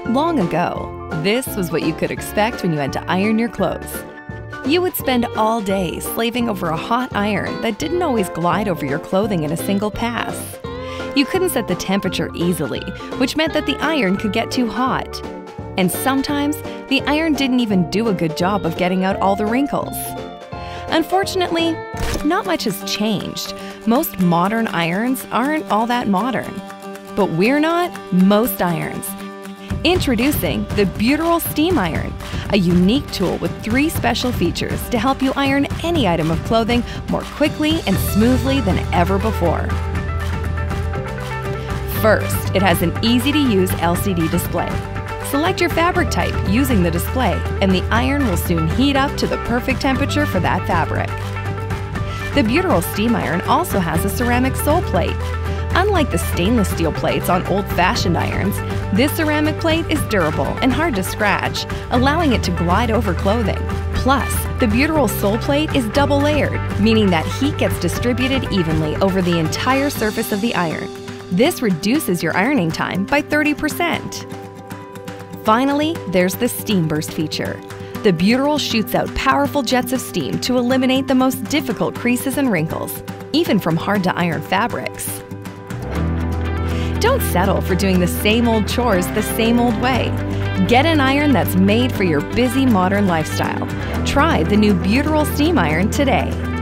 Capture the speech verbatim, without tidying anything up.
Long ago, this was what you could expect when you had to iron your clothes. You would spend all day slaving over a hot iron that didn't always glide over your clothing in a single pass. You couldn't set the temperature easily, which meant that the iron could get too hot. And sometimes, the iron didn't even do a good job of getting out all the wrinkles. Unfortunately, not much has changed. Most modern irons aren't all that modern. But we're not most irons. Introducing the Buterol Steam Iron, a unique tool with three special features to help you iron any item of clothing more quickly and smoothly than ever before. First, it has an easy-to-use L C D display. Select your fabric type using the display, and the iron will soon heat up to the perfect temperature for that fabric. The Buterol Steam Iron also has a ceramic sole plate. Unlike the stainless steel plates on old-fashioned irons, this ceramic plate is durable and hard to scratch, allowing it to glide over clothing. Plus, the Buterol sole plate is double-layered, meaning that heat gets distributed evenly over the entire surface of the iron. This reduces your ironing time by thirty percent. Finally, there's the Steam Burst feature. The Buterol shoots out powerful jets of steam to eliminate the most difficult creases and wrinkles, even from hard-to-iron fabrics. Don't settle for doing the same old chores the same old way. Get an iron that's made for your busy modern lifestyle. Try the new Buterol Steam Iron today.